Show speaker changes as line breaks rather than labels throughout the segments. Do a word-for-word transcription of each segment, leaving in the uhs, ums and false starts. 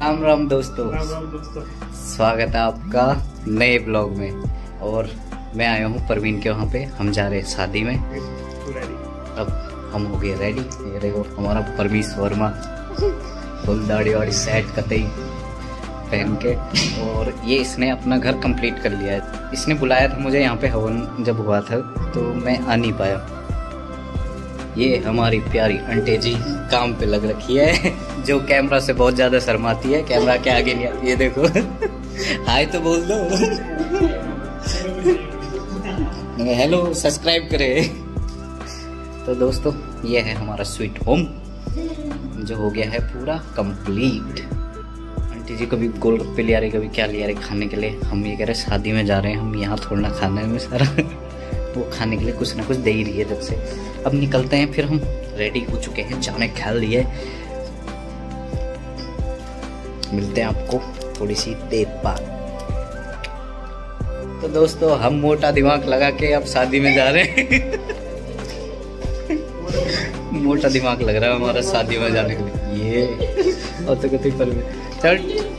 राम राम दोस्तों,
राम राम दोस्तों,
स्वागत है आपका नए ब्लॉग में। और मैं आया हूँ परवीन के वहाँ पे, हम जा रहे हैं शादी में। अब हम हो गए रेडी। ये देखो हमारा परमीश वर्मा, फुल दाढ़ी वाड़ी सेट कतई पहन के। और ये इसने अपना घर कंप्लीट कर लिया है। इसने बुलाया था मुझे यहाँ पे हवन जब हुआ था, तो मैं आ नहीं पाया। ये हमारी प्यारी आंटी जी काम पे लग रखी है, जो कैमरा से बहुत ज्यादा शर्माती है, कैमरा के आगे नहीं आती। ये देखो हाय तो बोल दो, हेलो सब्सक्राइब करे। तो दोस्तों ये है हमारा स्वीट होम, जो हो गया है पूरा कंप्लीट। आंटी जी कभी गोलगप्पे ले आ रही, कभी क्या ले आ रही खाने के लिए। हम ये कह रहे शादी में जा रहे हैं, हम यहाँ थोड़ा ना खाना है में सारा वो खाने के लिए कुछ ना कुछ दे ही रही है जब से। अब निकलते हैं, फिर हम रेडी हो चुके हैं जाने ख्याल लिए। मिलते हैं आपको थोड़ी सी देर बाद। तो दोस्तों हम मोटा दिमाग लगा के अब शादी में जा रहे हैं। मोटा दिमाग लग रहा है हमारा शादी में जाने के लिए। ये और तो कहते पर चल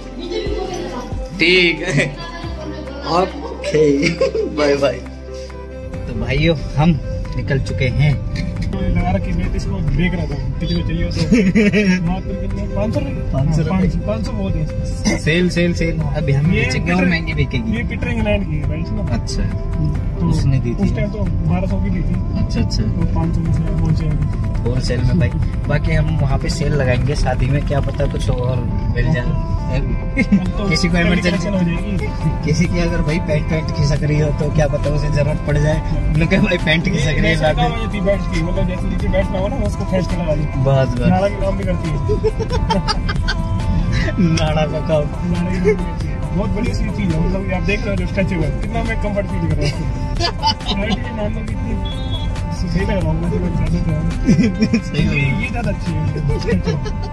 ठीक है, ओके बाय बाय। तो भाइयों हम निकल चुके हैं।
लगा रखी मैं इसको देख रहा था कितने चाहिए तो पाँच सौ पाँच सौ पाँच सौ बहुत है।
सेल सेल सेल अभी हम बेचेंगे और महंगी बिकेगी।
ये पीटर इंग्लैंड की है ना।
अच्छा
तो
उसने दी थी
उस टाइम तो बारह सौ की दी थी।
अच्छा अच्छा
तो पाँच सौ में होलसेल
होलसेल में भाई। बाकी हम वहाँ पे सेल लगाएंगे शादी में, क्या पता कुछ और मिल जाए।
तो
किसी को इमरजेंसी
हो जाएगी,
किसी की अगर भाई पैंट पैंट खिसक रही हो तो क्या पता उसे जरूरत पड़ जाए। उन्होंने कहा भाई पैंट खिसक रही है,
बैठ की मतलब जैसे नीचे बैठना हो ना उसको खींच के लगा दी।
बस बस
नाड़ा की काम भी करती है।
नाड़ा का काम
नाड़ा की काम भी करती है। बहुत बड़ी सी चीज है, मतलब आप देख रहे हो स्ट्रेचेबल, कितना मैं कंफर्ट फील कर रहा हूँ। सही लग रहा हूँ, ये ज्यादा अच्छी है।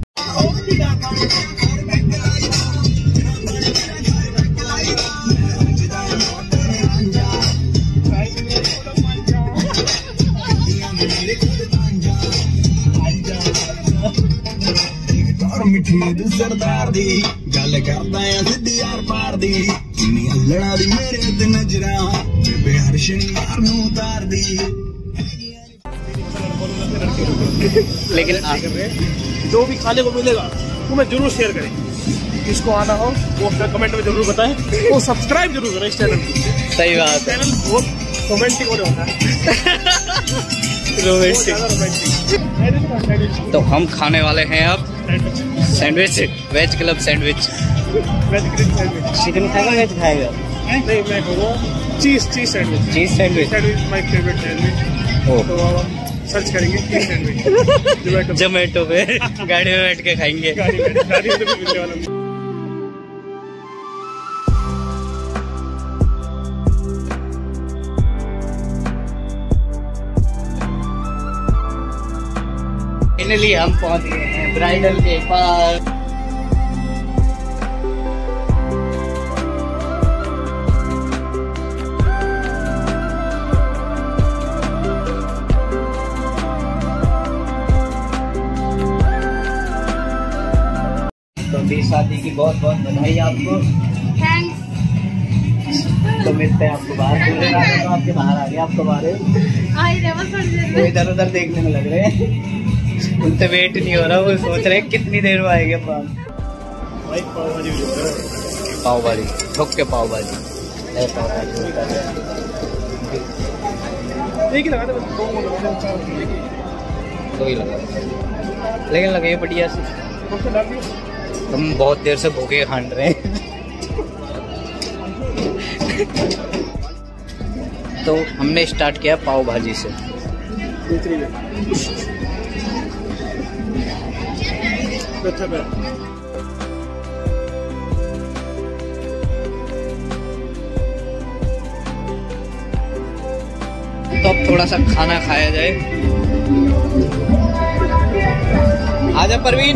मिठी सरदार दी गल करदा है सिद्धी यार पार दी इन्नी अल्लड़ा दी मेरे ते नजरा बेबे हर शनिवार में उतार दी।
लेकिन
जो भी खाने को मिलेगा वो मैं जरूर शेयर करें। जिसको आना हो वो अपना कमेंट में जरूर बताएं, वो सब्सक्राइब जरूर करें इस चैनल को।
सही बात है,
चैनल बहुत रोमांटिक होने वाला है।
रोमांटिक। तो हम खाने वाले हैं अब sandwich, veg club sandwich.
Veg club sandwich.
Chicken खाएगा वेज खाएगा?
नहीं मैं करूँगा चीज cheese sandwich.
Cheese sandwich
sandwich my favourite sandwich. तो हम सर्च करेंगे चीज सैंडविच
जोमेटो पे गाड़ी में बैठ के खाएंगे।
गाड़ी में गाड़ी में भी मिलने वाला।
फाइनली हम पहुंच गए हैं ब्राइडल के पास। तो अभी शादी की बहुत बहुत बधाई आपको।
थैंक्स।
तो मिलते हैं आपको बाहर। तो आपके बाहर आ गए, आपको बाहर इधर उधर देखने में लग रहे हैं। उनसे वेट नहीं हो रहा, वो सोच रहे हैं कितनी देर में आएंगे पान। पाव भाजी ठोक के पाव भाजी
एक ही लगा दे,
दो ही लगा, लेकिन लगे बढ़िया से। हम बहुत देर से भूखे खान रहे हैं। तो हमने स्टार्ट किया पाव भाजी से। तो अब थोड़ा सा खाना खाया जाए। आजा परवीन।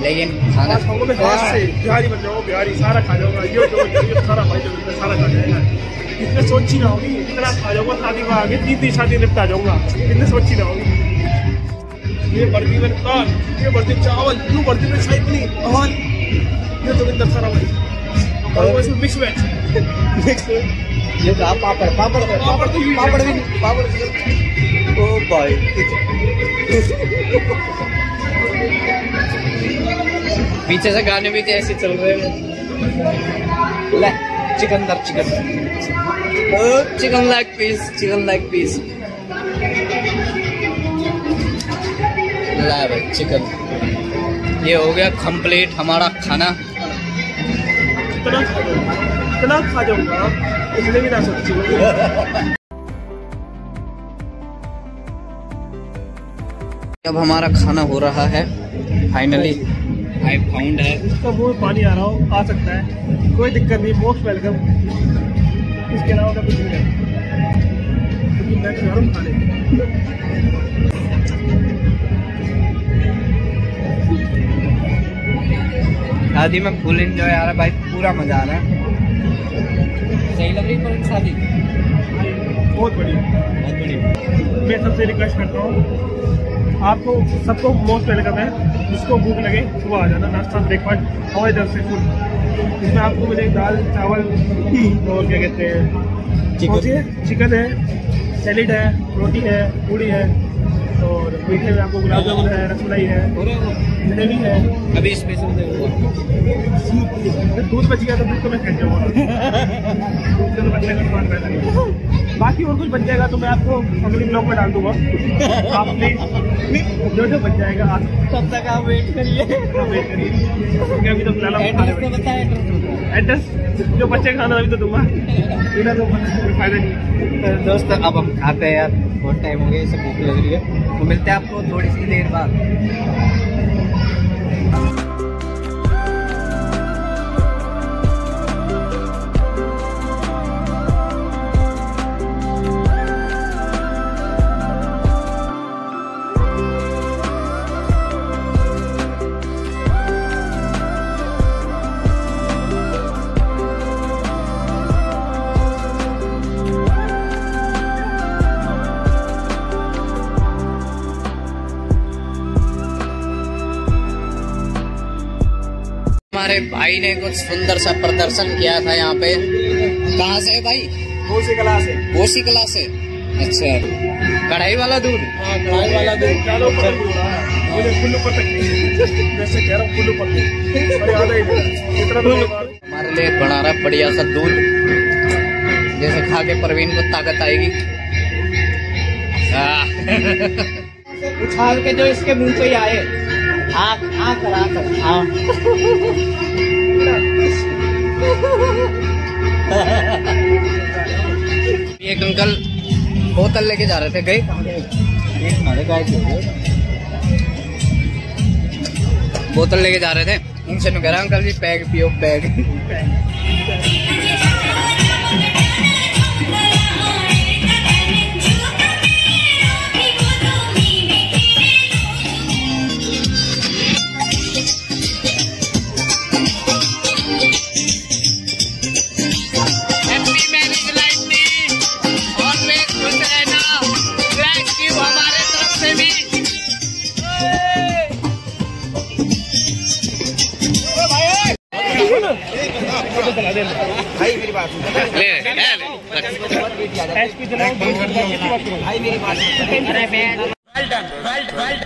लेकिन खाना
बिहारी बन जाओ, बिहारी सारा खा जाऊंगा, ये जो ये सारा भाई जो सारा खा जाएगा। इतने सोची ना होगी, इतना खा जाऊंगा, शादी में आगे तीन तीन शादी निपटा जाऊंगा, इतने सोची ना होगी। ये बर्दी में दाल, ये बर्दी में चावल, ये बर्दी में शाही पनीर, और ये तो इतना सारा भाई और वो इसमें मिक्स वेज मिक्स
ये तो आप पापड़ पापड़
पापड़ तो
पापड़ भी पापड़ ओ भाई पीछे से गाने भी ऐसे चल रहे हैं। ले चिकन दर chicken chicken leg piece chicken leg piece ला भाई चिकन। ये हो गया कंप्लीट हमारा खाना।
इतना इतना खा जाऊंगा, इतने भी ना सोची।
अब हमारा खाना हो रहा है फाइनली। आई फाउंड है
इसका मुंह में पानी आ रहा हो, आ सकता है, कोई दिक्कत नहीं, मोस्ट वेलकम। इसके अलावा का कुछ नहीं है, क्योंकि मैं गरम खा लेता
शादी में फुल एंजॉय आ रहा है भाई, पूरा मजा आ रहा है। सही लग रही है शादी,
बहुत बढ़िया बहुत बढ़िया। मैं सबसे रिक्वेस्ट करता हूँ, आपको सबको मोस्ट वेलकम है। जिसको भूख लगे सुबह आ जाना, नाश्ता ब्रेकफास्ट हमारी तरफ से फुल। इसमें आपको मिलेगी दाल चावल और क्या कहते हैं चिकन चिकन है, सैलेड है, रोटी है, पूड़ी है, और मीठे में आपको गुलाब जामुन है, रसमलाई है, जलेबी है।
अभी स्पेशल
दूध बच गया तो दूध तो मैं खा जाऊँगा, दूध से तो बचने का स्वाद पैदा नहीं। बाकी और कुछ बच जाएगा तो मैं आपको अगले ब्लॉग में डाल दूंगा। आपने जो जो बच जाएगा आप तब तक आप वेट करिए वेट करिए क्योंकि अभी तो फिलहाल एड्रेस जो बच्चे खाना अभी तो दूंगा, इधर तो फायदा नहीं।
दोस्त अब हम खाते हैं यार, बहुत टाइम हो गया, इसे भूख लग रही है, तो मिलते हैं आपको थोड़ी सी देर बाद। हमारे भाई ने कुछ सुंदर सा प्रदर्शन किया था यहाँ पे। कहाँ से है भाई?
कोसी कला से।
कोसी कला से, अच्छा। कढ़ाई वाला दूध?
हाँ, कढ़ाई वाला दूध। मुझे कुल्लू पर जैसे कह रहा हूँ, कुल्लू पर
हमारे लिए बना रहा बढ़िया सा दूध, जैसे खा के परवीन को ताकत आएगी। उछाल के जो इसके मुंह पे आए, आँख आँख आँख आँख एक अंकल बोतल लेके जा रहे थे, गए बोतल लेके जा रहे थे, उनसे कह रहा अंकल जी पैग पियो पैग।
भाई मेरी बात सुन, ले ले ले एसपी चलाओ, भाई मेरी बात सुन, अरे well done well well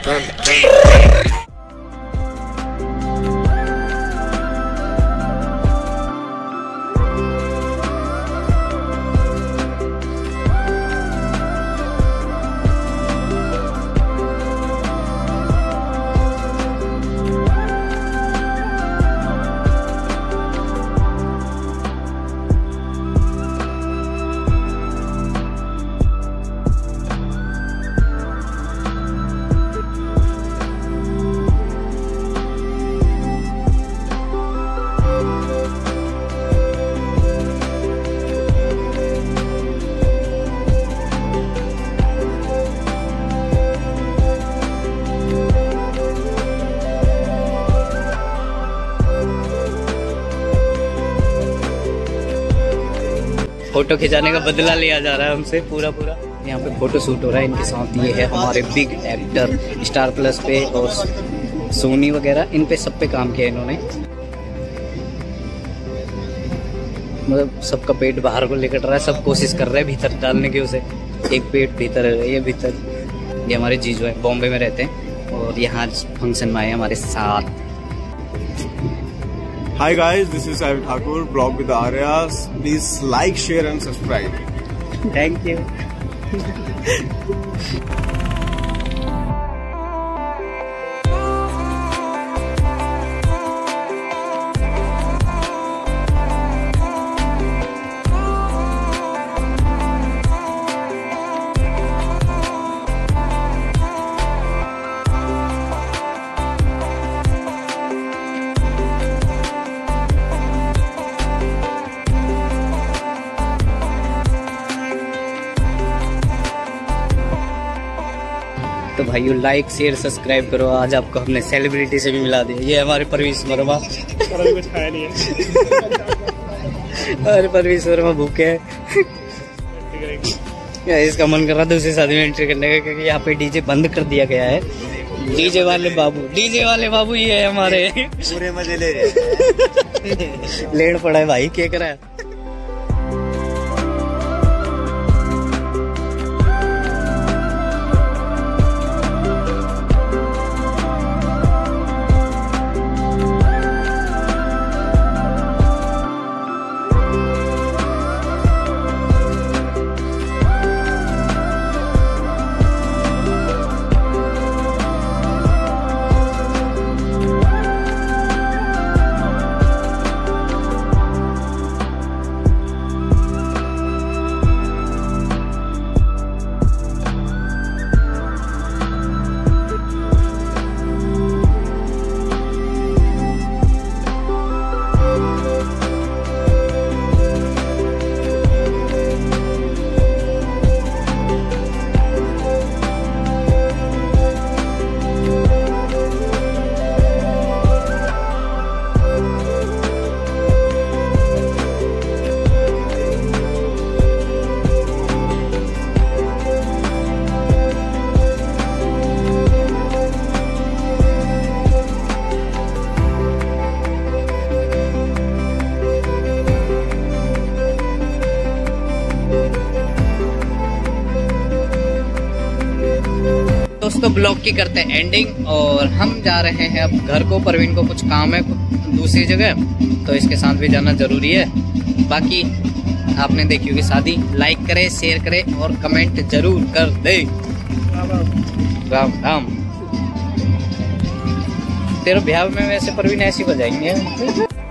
photo खिंचाने का बदला लिया जा रहा है हमसे पूरा पूरा। यहाँ पे फोटो शूट हो रहा है इनके साथ। ये है हमारे बिग एक्टर स्टार प्लस पे और सोनी वगैरह, इन पे सब पे काम किया इन्होंने। मतलब सबका पेट बाहर को लेकर रहा है, सब कोशिश कर रहे हैं भीतर डालने की उसे। एक पेट भीतर है, ये भीतर। ये हमारे जीजू है, बॉम्बे में रहते हैं और यहाँ फंक्शन में आए हमारे साथ।
Hi guys, this is Saib Thakur, Vlog with Aryas. Please like, share and subscribe.
Thank you. तो भाइयों लाइक शेयर सब्सक्राइब करो। आज आपको हमने सेलिब्रिटी से भी मिला दिया। ये हमारे परवीश वर्मा।
कुछ खाया नहीं है।
हमारे परवीश वर्मा भूखे हैं। इसका मन कर रहा था उसे शादी में एंट्री करने का, क्योंकि यहाँ पे डीजे बंद कर दिया गया है। डीजे वाले बाबू डीजे वाले बाबू ये है हमारे,
पूरे मजे ले रहे।
लेन पड़ा है भाई, क्या करा है। दोस्तों ब्लॉग की करते हैं एंडिंग और हम जा रहे हैं अब घर को। परवीन को कुछ काम है दूसरी जगह, तो इसके साथ भी जाना जरूरी है। बाकी आपने देखी होगी शादी। लाइक करे, शेयर करे और कमेंट जरूर कर दे। राम राम। तेरे ब्याह में वैसे परवीन ऐसी बजाएंगे।